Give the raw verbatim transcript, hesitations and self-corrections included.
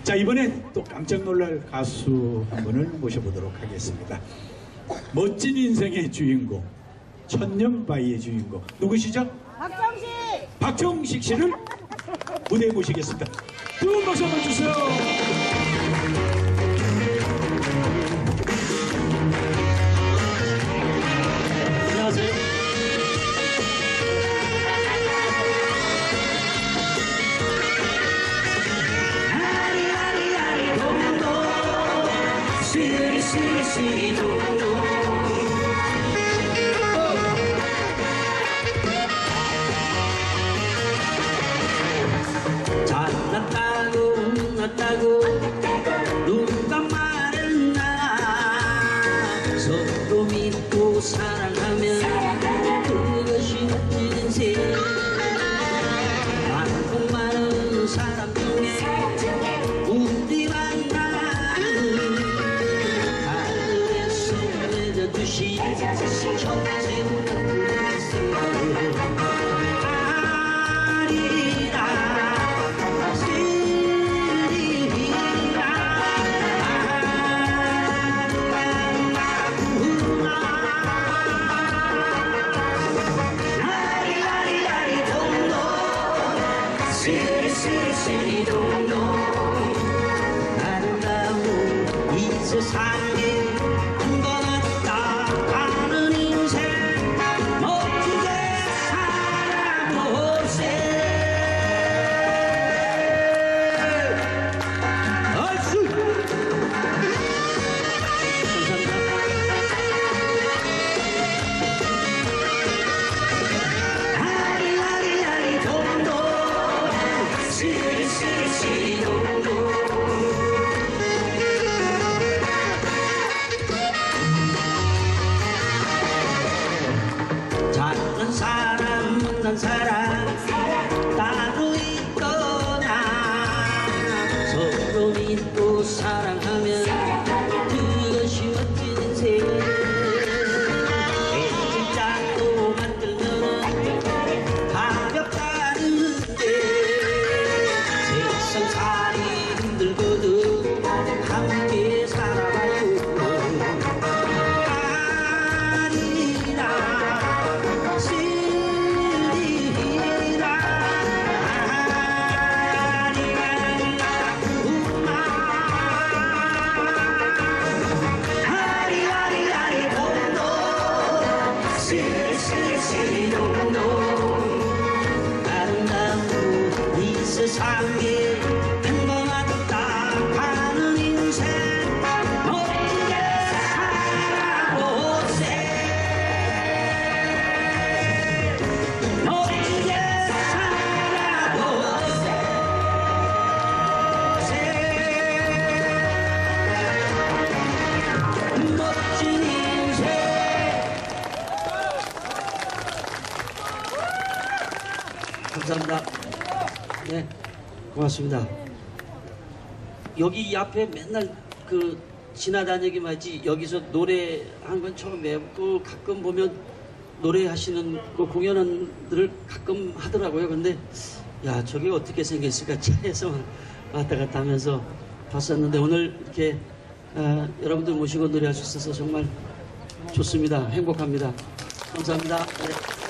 자, 이번에 또 깜짝 놀랄 가수 한 분을 모셔보도록 하겠습니다. 멋진 인생의 주인공, 천년바위의 주인공 누구시죠? 박정식! 박정식 씨를 무대에 모시겠습니다. 뜨거운 박수 한번 주세요. 안녕하세요. 시리 시리 시리 동동 잘났다고 못났다고 누가 말했나 서로 믿고 사랑하면 그것이 멋진 인생 많고 많은 사람 중에 우리 만나 주시 천생 아리라 시리라 아리라리라리 동동 시리시리시리 동동 아름다운 이 세상에 작은 사람 못난 사람 따로 있거나 서로 믿고 사랑하면 그것이 멋진 인생 엔진 짝도 만들면 가볍다는데 세상살이 힘들거든 함께 살아봐요. 아름다운 이 세상에 한 번 왔다 가는 인생 멋지게 살아보세 멋지게 살아보세 멋진 인생. 감사합니다. 네, 고맙습니다. 여기 이 앞에 맨날 그 지나다니기만 하지 여기서 노래한 건 처음이에요. 그 가끔 보면 노래하시는 그 공연들을 가끔 하더라고요. 근데 야, 저게 어떻게 생겼을까 차에서 왔다 갔다 하면서 봤었는데 오늘 이렇게 어, 여러분들 모시고 노래할 수 있어서 정말 좋습니다. 행복합니다. 감사합니다. 네.